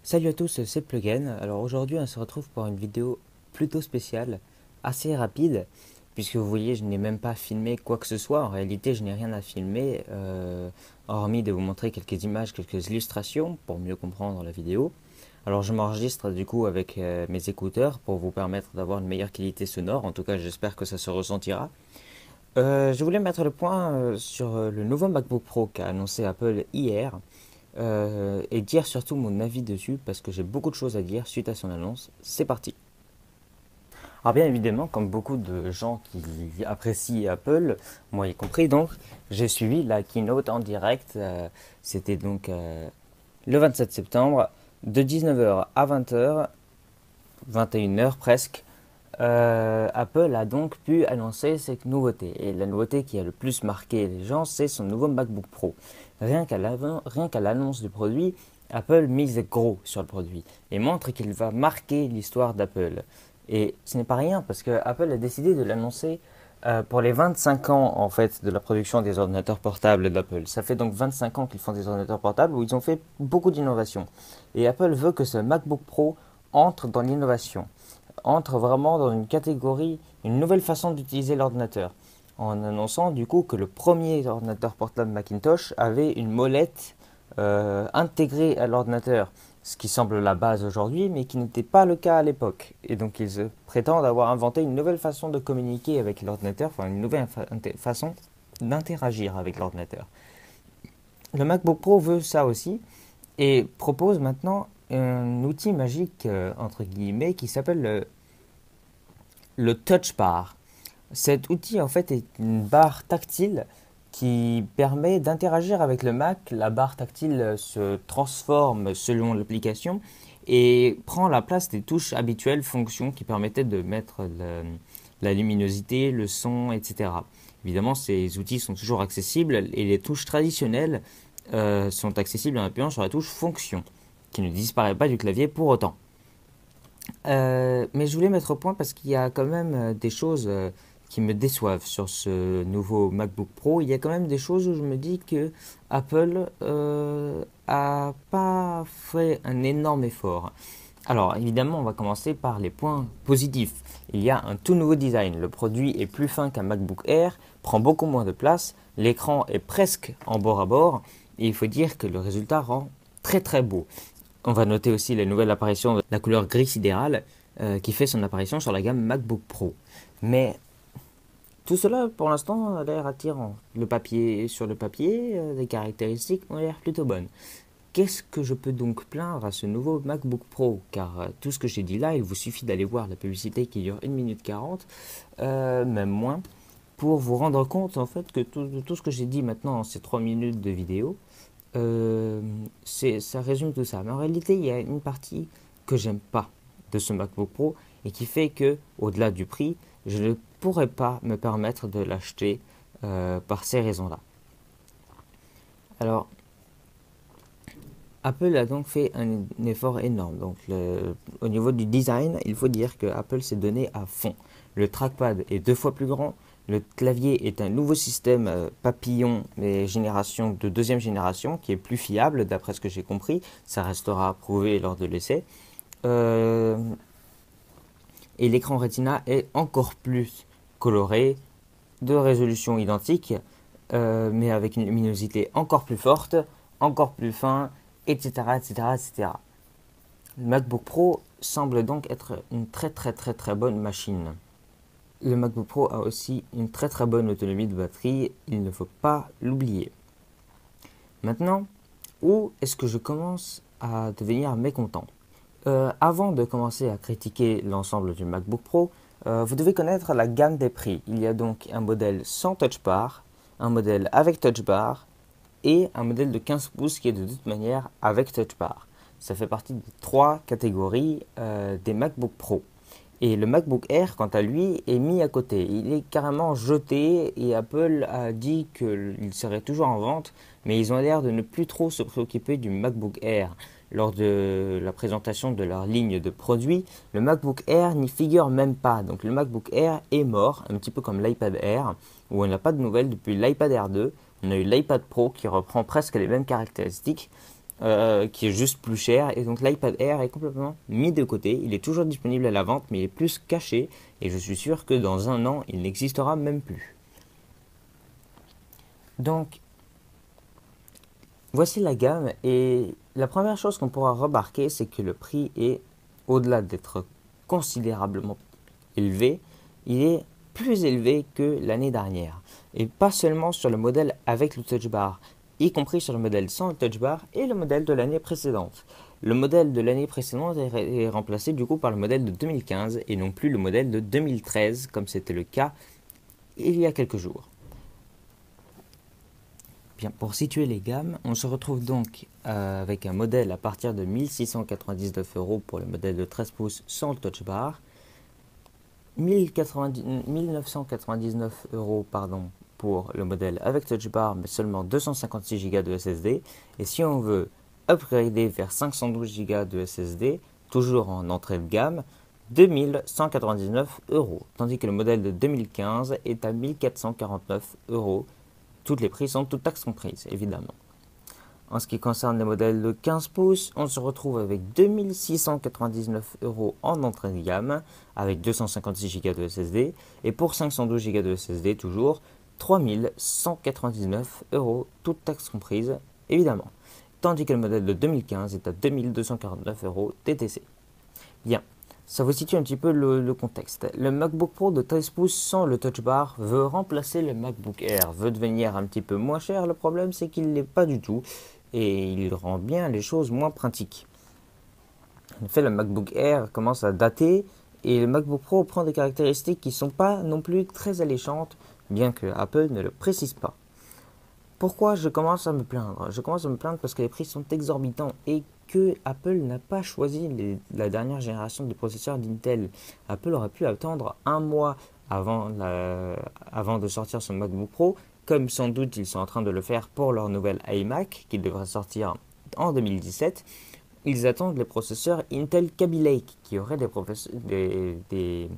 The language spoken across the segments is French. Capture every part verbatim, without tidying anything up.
Salut à tous, c'est Plugin. Alors aujourd'hui on se retrouve pour une vidéo plutôt spéciale, assez rapide, puisque vous voyez je n'ai même pas filmé quoi que ce soit. En réalité je n'ai rien à filmer, euh, hormis de vous montrer quelques images, quelques illustrations pour mieux comprendre la vidéo. Alors je m'enregistre du coup avec euh, mes écouteurs pour vous permettre d'avoir une meilleure qualité sonore, en tout cas j'espère que ça se ressentira. Euh, je voulais mettre le point euh, sur euh, le nouveau MacBook Pro qu'a annoncé Apple hier. Euh, et dire surtout mon avis dessus parce que j'ai beaucoup de choses à dire suite à son annonce. C'est parti. Alors bien évidemment, comme beaucoup de gens qui apprécient Apple, moi y compris donc, j'ai suivi la keynote en direct. Euh, C'était donc euh, le vingt-sept septembre de dix-neuf heures à vingt heures, vingt et une heures presque. Euh, Apple a donc pu annoncer cette nouveauté. Et la nouveauté qui a le plus marqué les gens, c'est son nouveau MacBook Pro. Rien qu'à l'annonce du produit, Apple mise gros sur le produit et montre qu'il va marquer l'histoire d'Apple. Et ce n'est pas rien parce que Apple a décidé de l'annoncer euh, pour les vingt-cinq ans en fait de la production des ordinateurs portables d'Apple. Ça fait donc vingt-cinq ans qu'ils font des ordinateurs portables où ils ont fait beaucoup d'innovations. Et Apple veut que ce MacBook Pro entre dans l'innovation, entre vraiment dans une catégorie, une nouvelle façon d'utiliser l'ordinateur, en annonçant du coup que le premier ordinateur portable Macintosh avait une molette euh, intégrée à l'ordinateur, ce qui semble la base aujourd'hui, mais qui n'était pas le cas à l'époque. Et donc ils prétendent avoir inventé une nouvelle façon de communiquer avec l'ordinateur, enfin une nouvelle fa façon d'interagir avec l'ordinateur. Le MacBook Pro veut ça aussi et propose maintenant un outil magique, euh, entre guillemets, qui s'appelle le, le Touch Bar. Cet outil, en fait, est une barre tactile qui permet d'interagir avec le Mac. La barre tactile se transforme selon l'application et prend la place des touches habituelles, fonctions qui permettaient de mettre le, la luminosité, le son, et cetera. Évidemment, ces outils sont toujours accessibles et les touches traditionnelles euh, sont accessibles en appuyant sur la touche fonction, qui ne disparaît pas du clavier pour autant. Euh, mais je voulais mettre au point parce qu'il y a quand même euh, des choses euh, qui me déçoivent sur ce nouveau MacBook Pro. Il y a quand même des choses où je me dis que Apple euh, a pas fait un énorme effort. Alors évidemment, on va commencer par les points positifs. Il y a un tout nouveau design. Le produit est plus fin qu'un MacBook Air, prend beaucoup moins de place, l'écran est presque en bord à bord et il faut dire que le résultat rend très très beau. On va noter aussi la nouvelle apparition de la couleur gris sidéral euh, qui fait son apparition sur la gamme MacBook Pro. Mais tout cela, pour l'instant, a l'air attirant. Le papier, sur le papier, euh, les caractéristiques ont l'air plutôt bonnes. Qu'est-ce que je peux donc plaindre à ce nouveau MacBook Pro? Car euh, tout ce que j'ai dit là, il vous suffit d'aller voir la publicité qui dure une minute quarante, euh, même moins, pour vous rendre compte en fait que tout, tout ce que j'ai dit maintenant dans ces trois minutes de vidéo, euh, c'est, ça résume tout ça. Mais en réalité, il y a une partie que j'aime pas de ce MacBook Pro et qui fait que, au-delà du prix, je ne pourrais pas me permettre de l'acheter euh, par ces raisons-là. Alors, Apple a donc fait un, un effort énorme. Donc, le, au niveau du design, il faut dire que Apple s'est donné à fond. Le trackpad est deux fois plus grand. Le clavier est un nouveau système euh, papillon, mais génération de deuxième génération, qui est plus fiable, d'après ce que j'ai compris. Ça restera prouvé lors de l'essai. Euh, et l'écran Retina est encore plus coloré, de résolution identique, euh, mais avec une luminosité encore plus forte, encore plus fin, et cetera, et cetera, et cetera. Le MacBook Pro semble donc être une très très très très bonne machine. Le MacBook Pro a aussi une très très bonne autonomie de batterie, il ne faut pas l'oublier. Maintenant, où est-ce que je commence à devenir mécontent? euh, Avant de commencer à critiquer l'ensemble du MacBook Pro, euh, vous devez connaître la gamme des prix. Il y a donc un modèle sans Touch Bar, un modèle avec Touch Bar et un modèle de quinze pouces qui est de toute manière avec Touch Bar. Ça fait partie des trois catégories euh, des MacBook Pro. Et le MacBook Air, quant à lui, est mis à côté. Il est carrément jeté et Apple a dit qu'il serait toujours en vente, mais ils ont l'air de ne plus trop se préoccuper du MacBook Air. Lors de la présentation de leur ligne de produits, le MacBook Air n'y figure même pas. Donc le MacBook Air est mort, un petit peu comme l'iPad Air, où on n'a pas de nouvelles depuis l'iPad Air deux. On a eu l'iPad Pro qui reprend presque les mêmes caractéristiques. euh, qui est juste plus cher. Et donc l'iPad Air est complètement mis de côté. Il est toujours disponible à la vente, mais il est plus caché. Et je suis sûr que dans un an, il n'existera même plus. Donc, voici la gamme. Et la première chose qu'on pourra remarquer, c'est que le prix est, au-delà d'être considérablement élevé, il est plus élevé que l'année dernière. Et pas seulement sur le modèle avec le touch bar, y compris sur le modèle sans le touch bar et le modèle de l'année précédente. Le modèle de l'année précédente est remplacé du coup par le modèle de deux mille quinze et non plus le modèle de deux mille treize comme c'était le cas il y a quelques jours. Bien, pour situer les gammes, on se retrouve donc euh, avec un modèle à partir de mille six cent quatre-vingt-dix-neuf euros pour le modèle de treize pouces sans le touch bar, mille neuf cent quatre-vingt-dix-neuf euros pardon, pour le modèle avec touch bar mais seulement deux cent cinquante-six giga de S S D. Et si on veut upgrader vers cinq cent douze giga de S S D, toujours en entrée de gamme, deux mille cent quatre-vingt-dix-neuf euros. Tandis que le modèle de deux mille quinze est à mille quatre cent quarante-neuf euros. Toutes les prix sont toutes taxes comprises, évidemment. En ce qui concerne les modèles de quinze pouces, on se retrouve avec deux mille six cent quatre-vingt-dix-neuf euros en entrée de gamme, avec deux cent cinquante-six giga de S S D, et pour cinq cent douze giga de S S D, toujours trois mille cent quatre-vingt-dix-neuf euros, toutes taxes comprises, évidemment. Tandis que le modèle de deux mille quinze est à deux mille deux cent quarante-neuf euros T T C. Bien, ça vous situe un petit peu le, le contexte. Le MacBook Pro de treize pouces sans le Touch Bar veut remplacer le MacBook Air, veut devenir un petit peu moins cher. Le problème, c'est qu'il ne l'est pas du tout et il rend bien les choses moins pratiques. En effet, le MacBook Air commence à dater et le MacBook Pro prend des caractéristiques qui ne sont pas non plus très alléchantes, bien que Apple ne le précise pas. Pourquoi je commence à me plaindre? Je commence à me plaindre parce que les prix sont exorbitants et que Apple n'a pas choisi les, la dernière génération de processeurs d'Intel. Apple aurait pu attendre un mois avant, la, avant de sortir son MacBook Pro, comme sans doute ils sont en train de le faire pour leur nouvelle iMac qui devrait sortir en deux mille dix-sept. Ils attendent les processeurs Intel Kaby Lake qui auraient, des des, des,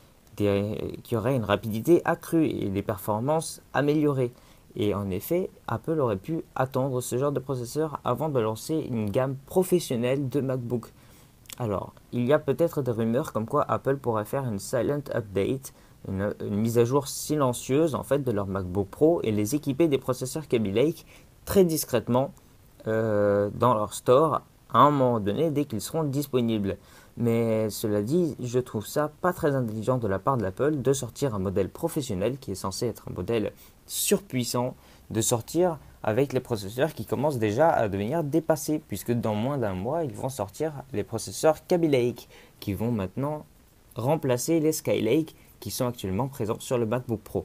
des, qui auraient une rapidité accrue et des performances améliorées. Et en effet, Apple aurait pu attendre ce genre de processeur avant de lancer une gamme professionnelle de MacBook. Alors, il y a peut-être des rumeurs comme quoi Apple pourrait faire une silent update, une, une mise à jour silencieuse en fait de leur MacBook Pro et les équiper des processeurs Kaby Lake très discrètement euh, dans leur store à un moment donné dès qu'ils seront disponibles. Mais cela dit, je trouve ça pas très intelligent de la part de l'Apple de sortir un modèle professionnel qui est censé être un modèle surpuissant, de sortir avec les processeurs qui commencent déjà à devenir dépassés, puisque dans moins d'un mois, ils vont sortir les processeurs Kaby Lake, qui vont maintenant remplacer les Skylake qui sont actuellement présents sur le MacBook Pro.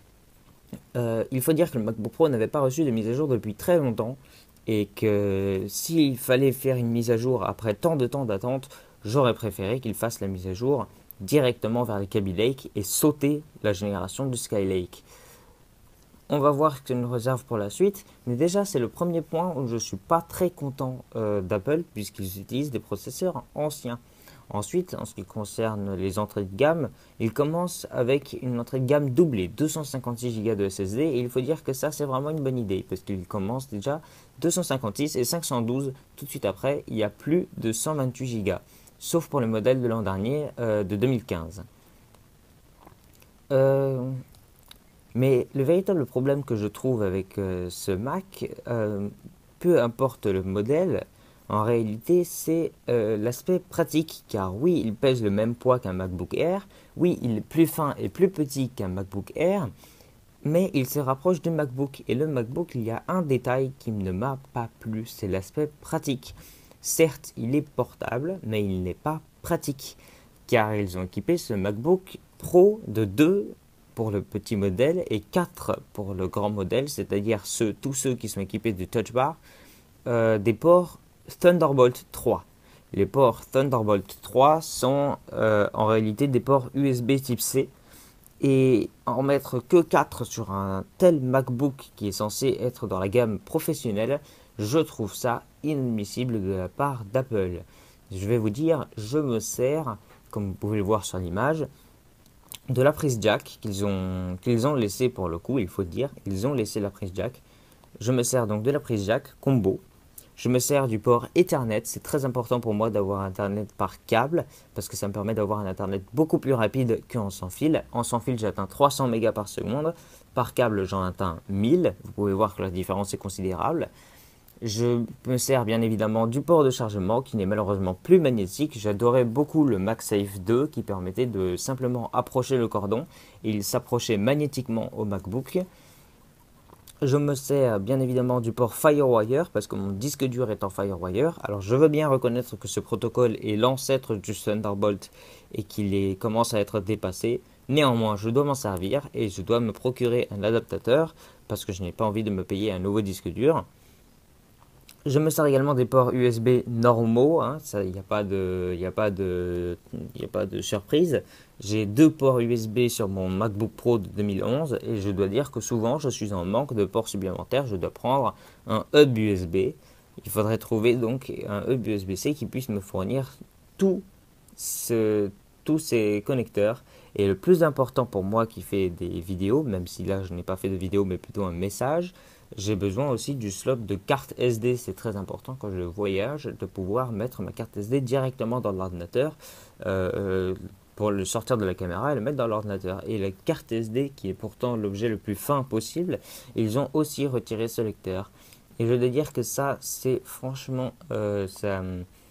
Euh, il faut dire que le MacBook Pro n'avait pas reçu de mise à jour depuis très longtemps, et que s'il fallait faire une mise à jour après tant de temps d'attente, j'aurais préféré qu'il fasse la mise à jour directement vers les Kaby Lake et sauter la génération du Skylake. On va voir ce que nous réserve pour la suite, mais déjà c'est le premier point où je ne suis pas très content euh, d'Apple puisqu'ils utilisent des processeurs anciens. Ensuite, en ce qui concerne les entrées de gamme, ils commencent avec une entrée de gamme doublée, deux cent cinquante-six giga de S S D, et il faut dire que ça c'est vraiment une bonne idée parce qu'ils commencent déjà deux cent cinquante-six et cinq cent douze. Tout de suite après, il y a plus de cent vingt-huit giga, sauf pour le modèle de l'an dernier euh, de deux mille quinze. Euh, mais le véritable problème que je trouve avec euh, ce Mac, euh, peu importe le modèle, en réalité, c'est euh, l'aspect pratique, car oui, il pèse le même poids qu'un MacBook Air, oui, il est plus fin et plus petit qu'un MacBook Air, mais il se rapproche du MacBook. Et le MacBook, il y a un détail qui ne m'a pas plu, c'est l'aspect pratique. Certes, il est portable, mais il n'est pas pratique, car ils ont équipé ce MacBook Pro de deux pour le petit modèle et quatre pour le grand modèle, c'est-à-dire ceux, tous ceux qui sont équipés du Touch Bar, euh, des ports Thunderbolt trois. Les ports Thunderbolt trois sont euh, en réalité des ports U S B type C et en mettre que quatre sur un tel MacBook qui est censé être dans la gamme professionnelle, je trouve ça inadmissible de la part d'Apple. Je vais vous dire, je me sers, comme vous pouvez le voir sur l'image, de la prise jack qu'ils ont, qu'ils ont laissé pour le coup, il faut dire, ils ont laissé la prise jack. Je me sers donc de la prise jack combo Je me sers du port Ethernet. C'est très important pour moi d'avoir Internet par câble parce que ça me permet d'avoir un Internet beaucoup plus rapide qu'en sans fil. En sans fil, j'atteins trois cents mégas par seconde. Par câble, j'en atteins mille. Vous pouvez voir que la différence est considérable. Je me sers bien évidemment du port de chargement qui n'est malheureusement plus magnétique. J'adorais beaucoup le MagSafe deux qui permettait de simplement approcher le cordon et il s'approchait magnétiquement au MacBook. Je me sers bien évidemment du port FireWire parce que mon disque dur est en FireWire. Alors je veux bien reconnaître que ce protocole est l'ancêtre du Thunderbolt et qu'il est, commence à être dépassé. Néanmoins, je dois m'en servir et je dois me procurer un adaptateur parce que je n'ai pas envie de me payer un nouveau disque dur. Je me sers également des ports U S B normaux, hein, ça, il n'y a pas de, y a pas de, y a pas de surprise. J'ai deux ports U S B sur mon MacBook Pro de deux mille onze et je dois dire que souvent je suis en manque de ports supplémentaires. Je dois prendre un hub U S B. Il faudrait trouver donc un hub U S B C qui puisse me fournir tout ce, tous ces connecteurs. Et le plus important pour moi qui fait des vidéos, même si là je n'ai pas fait de vidéo mais plutôt un message, j'ai besoin aussi du slot de carte S D. C'est très important quand je voyage de pouvoir mettre ma carte S D directement dans l'ordinateur euh, pour le sortir de la caméra et le mettre dans l'ordinateur. Et la carte S D, qui est pourtant l'objet le plus fin possible, ils ont aussi retiré ce lecteur. Et je dois dire que ça, c'est franchement... Euh, ça,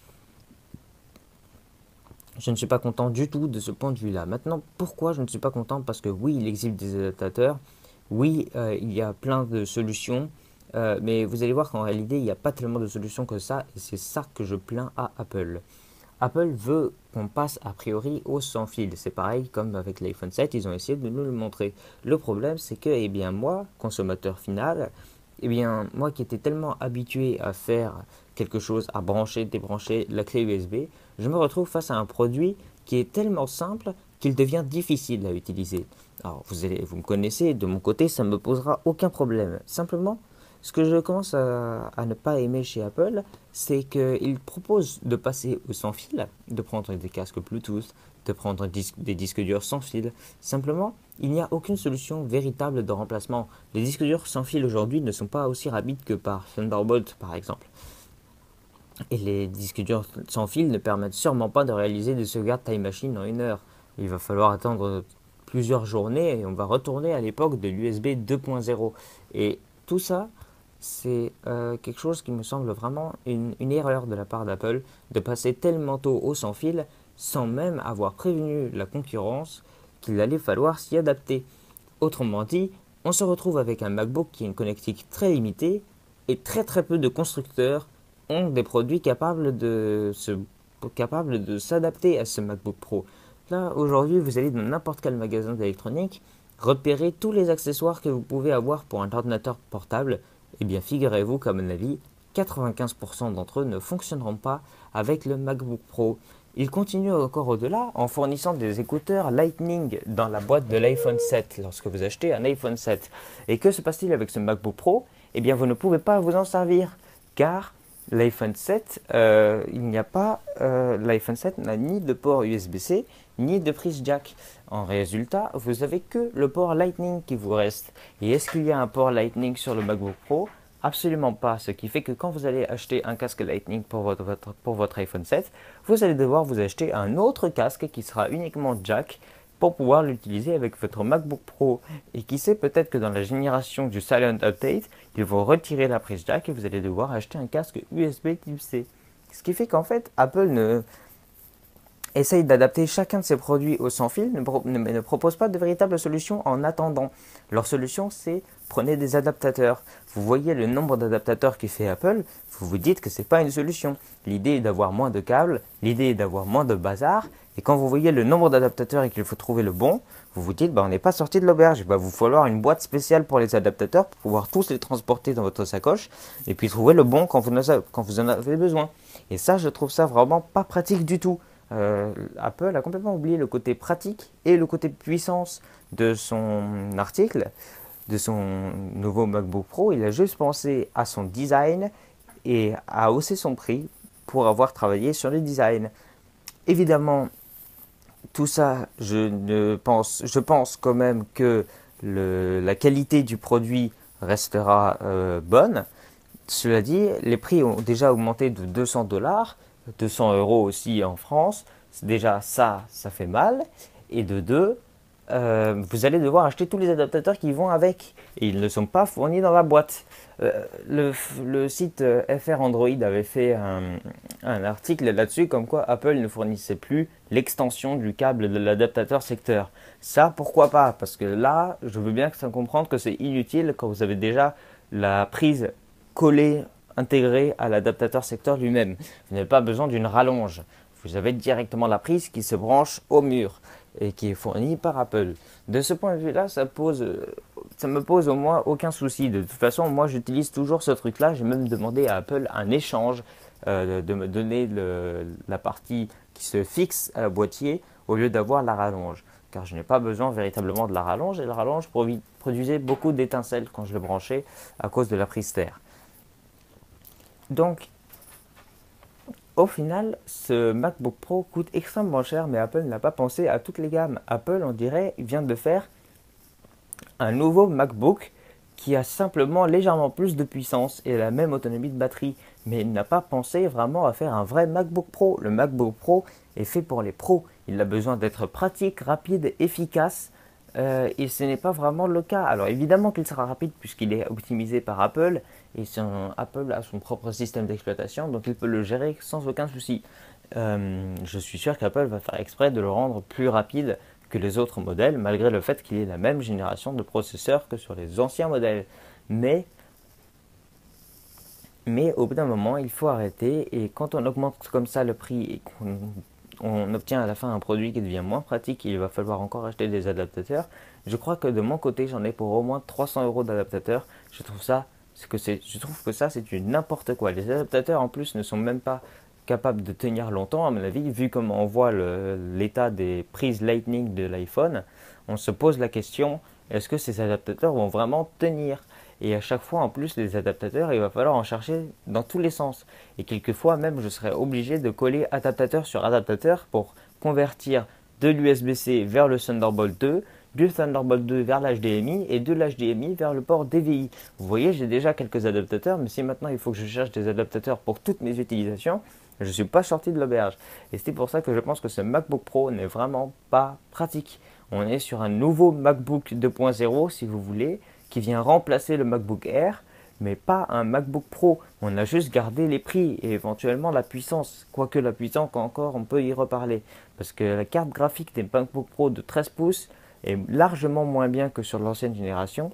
je ne suis pas content du tout de ce point de vue-là. Maintenant, pourquoi je ne suis pas content? Parce que oui, il existe des adaptateurs. Oui, euh, il y a plein de solutions, euh, mais vous allez voir qu'en réalité, il n'y a pas tellement de solutions que ça, et c'est ça que je plains à Apple. Apple veut qu'on passe a priori au sans fil. C'est pareil comme avec l'iPhone sept, ils ont essayé de nous le montrer. Le problème, c'est que, eh bien, moi, consommateur final, eh bien, moi qui étais tellement habitué à faire quelque chose, à brancher, débrancher la clé U S B, je me retrouve face à un produit qui est tellement simple qu'il devient difficile à utiliser. Alors, vous, allez, vous me connaissez, de mon côté, ça ne me posera aucun problème. Simplement, ce que je commence à, à ne pas aimer chez Apple, c'est qu'ils proposent de passer au sans fil, de prendre des casques Bluetooth, de prendre dis des disques durs sans fil. Simplement, il n'y a aucune solution véritable de remplacement. Les disques durs sans fil aujourd'hui ne sont pas aussi rapides que par Thunderbolt, par exemple. Et les disques durs sans fil ne permettent sûrement pas de réaliser des sauvegardes Time Machine en une heure. Il va falloir attendre plusieurs journées et on va retourner à l'époque de l'U S B deux point zéro. Et tout ça, c'est euh, quelque chose qui me semble vraiment une, une erreur de la part d'Apple de passer tellement tôt au sans fil sans même avoir prévenu la concurrence qu'il allait falloir s'y adapter. Autrement dit, on se retrouve avec un MacBook qui a une connectique très limitée et très très peu de constructeurs ont des produits capables de se, capables de s'adapter à ce MacBook Pro. Là, aujourd'hui, vous allez dans n'importe quel magasin d'électronique, repérer tous les accessoires que vous pouvez avoir pour un ordinateur portable. Eh bien, figurez-vous qu'à mon avis, quatre-vingt-quinze pour cent d'entre eux ne fonctionneront pas avec le MacBook Pro. Ils continuent encore au-delà en fournissant des écouteurs Lightning dans la boîte de l'iPhone sept lorsque vous achetez un iPhone sept. Et que se passe-t-il avec ce MacBook Pro? Eh bien, vous ne pouvez pas vous en servir car l'iPhone sept, euh, il n'y a pas, euh, l'iPhone sept n'a ni de port U S B C ni de prise jack. En résultat, vous n'avez que le port Lightning qui vous reste. Et est-ce qu'il y a un port Lightning sur le MacBook Pro? Absolument pas. Ce qui fait que quand vous allez acheter un casque Lightning pour votre, votre, pour votre iPhone sept, vous allez devoir vous acheter un autre casque qui sera uniquement jack pour pouvoir l'utiliser avec votre MacBook Pro. Et qui sait, peut-être que dans la génération du Silent Update, ils vont retirer la prise jack et vous allez devoir acheter un casque U S B type C. Ce qui fait qu'en fait, Apple ne essaye d'adapter chacun de ses produits au sans fil, mais ne, ne, ne propose pas de véritable solution en attendant. Leur solution, c'est prenez des adaptateurs. Vous voyez le nombre d'adaptateurs que fait Apple, vous vous dites que ce n'est pas une solution. L'idée est d'avoir moins de câbles, l'idée est d'avoir moins de bazar, et quand vous voyez le nombre d'adaptateurs et qu'il faut trouver le bon, vous vous dites, bah, on n'est pas sorti de l'auberge, il va vous falloir une boîte spéciale pour les adaptateurs pour pouvoir tous les transporter dans votre sacoche, et puis trouver le bon quand vous, quand vous en avez besoin. Et ça, je trouve ça vraiment pas pratique du tout. Euh, Apple a complètement oublié le côté pratique et le côté puissance de son article, de son nouveau MacBook Pro. Il a juste pensé à son design et à hausser son prix pour avoir travaillé sur le design. Évidemment, tout ça, je, ne pense, je pense quand même que le, la qualité du produit restera euh, bonne. Cela dit, les prix ont déjà augmenté de deux cents dollars, deux cents euros aussi en France. Déjà ça, ça fait mal. Et de deux, euh, vous allez devoir acheter tous les adaptateurs qui vont avec. Et ils ne sont pas fournis dans la boîte. Euh, le, le site F R Android avait fait un, un article là-dessus comme quoi Apple ne fournissait plus l'extension du câble de l'adaptateur secteur. Ça, pourquoi pas? Parce que là, je veux bien que ça comprendre que c'est inutile quand vous avez déjà la prise collée, intégrée à l'adaptateur secteur lui-même. Vous n'avez pas besoin d'une rallonge. Vous avez directement la prise qui se branche au mur et qui est fournie par Apple. De ce point de vue-là, ça pose, ça me pose au moins aucun souci. De toute façon, moi, j'utilise toujours ce truc-là. J'ai même demandé à Apple un échange, euh, de me donner le, la partie qui se fixe à la boîtier au lieu d'avoir la rallonge. Car je n'ai pas besoin véritablement de la rallonge et la rallonge produisait beaucoup d'étincelles quand je le branchais à cause de la prise terre. Donc, au final, ce MacBook Pro coûte extrêmement cher, mais Apple n'a pas pensé à toutes les gammes. Apple, on dirait, vient de faire un nouveau MacBook qui a simplement légèrement plus de puissance et la même autonomie de batterie. Mais il n'a pas pensé vraiment à faire un vrai MacBook Pro. Le MacBook Pro est fait pour les pros. Il a besoin d'être pratique, rapide, efficace. Euh, et ce n'est pas vraiment le cas. Alors évidemment qu'il sera rapide puisqu'il est optimisé par Apple et son, Apple a son propre système d'exploitation, donc il peut le gérer sans aucun souci. Euh, je suis sûr qu'Apple va faire exprès de le rendre plus rapide que les autres modèles, malgré le fait qu'il ait la même génération de processeurs que sur les anciens modèles. Mais, mais au bout d'un moment, il faut arrêter, et quand on augmente comme ça le prix et qu'on on obtient à la fin un produit qui devient moins pratique et il va falloir encore acheter des adaptateurs. Je crois que de mon côté, j'en ai pour au moins trois cents euros d'adaptateurs. Je trouve ça, que c'est, je trouve que ça, c'est du n'importe quoi. Les adaptateurs, en plus, ne sont même pas capables de tenir longtemps, à mon avis, vu comment on voit le, l'état des prises Lightning de l'iPhone. On se pose la question, est-ce que ces adaptateurs vont vraiment tenir? Et à chaque fois, en plus, les adaptateurs, il va falloir en chercher dans tous les sens. Et quelquefois, même, je serais obligé de coller adaptateur sur adaptateur pour convertir de l'U S B C vers le Thunderbolt deux, du Thunderbolt deux vers l'H D M I et de l'H D M I vers le port D V I. Vous voyez, j'ai déjà quelques adaptateurs, mais si maintenant il faut que je cherche des adaptateurs pour toutes mes utilisations, je ne suis pas sorti de l'auberge. Et c'est pour ça que je pense que ce MacBook Pro n'est vraiment pas pratique. On est sur un nouveau MacBook deux point zéro, si vous voulez, qui vient remplacer le MacBook Air, mais pas un MacBook Pro. On a juste gardé les prix et éventuellement la puissance, quoique la puissance encore on peut y reparler, parce que la carte graphique des MacBook Pro de treize pouces est largement moins bien que sur l'ancienne génération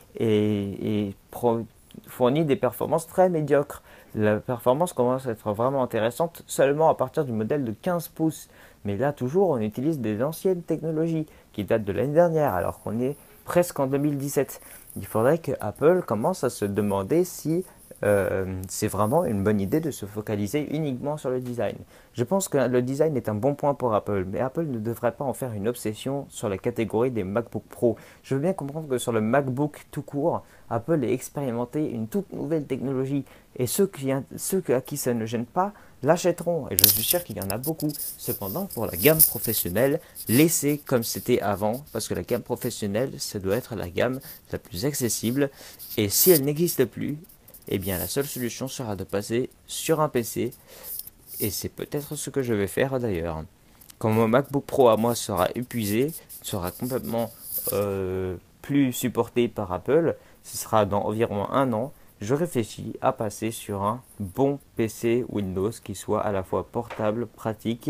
et, et pro, fournit des performances très médiocres. La performance commence à être vraiment intéressante seulement à partir du modèle de quinze pouces, mais là toujours on utilise des anciennes technologies qui datent de l'année dernière alors qu'on est presque en deux mille dix-sept. Il faudrait que Apple commence à se demander si euh, c'est vraiment une bonne idée de se focaliser uniquement sur le design. Je pense que le design est un bon point pour Apple, mais Apple ne devrait pas en faire une obsession sur la catégorie des MacBook Pro. Je veux bien comprendre que sur le MacBook tout court, Apple ait expérimenté une toute nouvelle technologie et ceux, qui, ceux à qui ça ne gêne pas l'achèteront, et je suis sûr qu'il y en a beaucoup. Cependant, pour la gamme professionnelle, laissez comme c'était avant, parce que la gamme professionnelle, ça doit être la gamme la plus accessible, et si elle n'existe plus, eh bien la seule solution sera de passer sur un P C, et c'est peut-être ce que je vais faire d'ailleurs. Quand mon MacBook Pro à moi sera épuisé, sera complètement euh, plus supporté par Apple, ce sera dans environ un an, je réfléchis à passer sur un bon P C Windows qui soit à la fois portable, pratique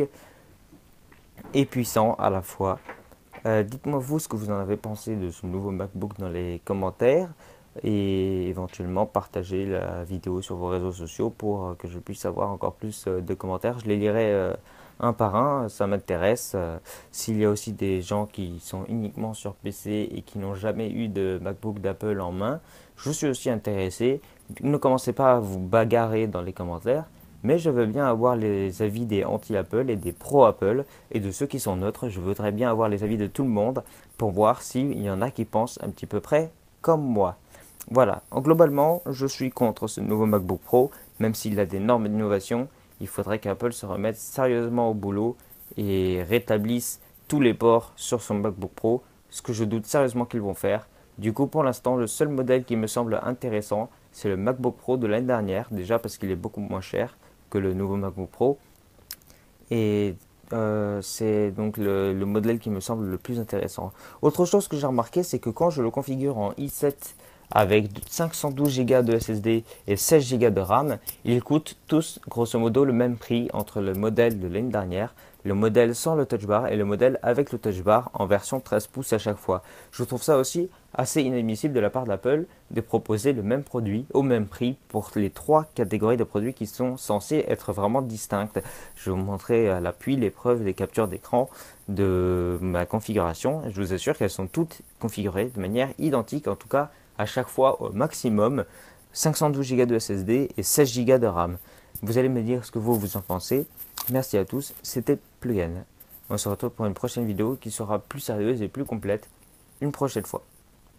et puissant à la fois. Euh, dites-moi vous ce que vous en avez pensé de ce nouveau MacBook dans les commentaires et éventuellement partagez la vidéo sur vos réseaux sociaux pour que je puisse avoir encore plus de commentaires. Je les lirai euh, un par un, ça m'intéresse. Euh, s'il y a aussi des gens qui sont uniquement sur P C et qui n'ont jamais eu de MacBook d'Apple en main, je suis aussi intéressé. Ne commencez pas à vous bagarrer dans les commentaires, mais je veux bien avoir les avis des anti-Apple et des pro-Apple et de ceux qui sont neutres. Je voudrais bien avoir les avis de tout le monde pour voir s'il y en a qui pensent un petit peu près comme moi. Voilà, globalement, je suis contre ce nouveau MacBook Pro, même s'il a d'énormes innovations. Il faudrait qu'Apple se remette sérieusement au boulot et rétablisse tous les ports sur son MacBook Pro, ce que je doute sérieusement qu'ils vont faire. Du coup, pour l'instant, le seul modèle qui me semble intéressant, c'est le MacBook Pro de l'année dernière, déjà parce qu'il est beaucoup moins cher que le nouveau MacBook Pro. Et euh, c'est donc le, le modèle qui me semble le plus intéressant. Autre chose que j'ai remarqué, c'est que quand je le configure en i sept avec cinq cent douze giga de S S D et seize giga de RAM, ils coûtent tous grosso modo le même prix entre le modèle de l'année dernière, le modèle sans le touch bar et le modèle avec le touch bar en version treize pouces à chaque fois. Je trouve ça aussi assez inadmissible de la part d'Apple de proposer le même produit au même prix pour les trois catégories de produits qui sont censés être vraiment distinctes. Je vais vous montrer à l'appui les preuves des captures d'écran de ma configuration. Je vous assure qu'elles sont toutes configurées de manière identique, en tout cas à chaque fois au maximum, cinq cent douze giga de S S D et seize giga de RAM. Vous allez me dire ce que vous vous en pensez. Merci à tous, c'était Plugin. On se retrouve pour une prochaine vidéo qui sera plus sérieuse et plus complète une prochaine fois.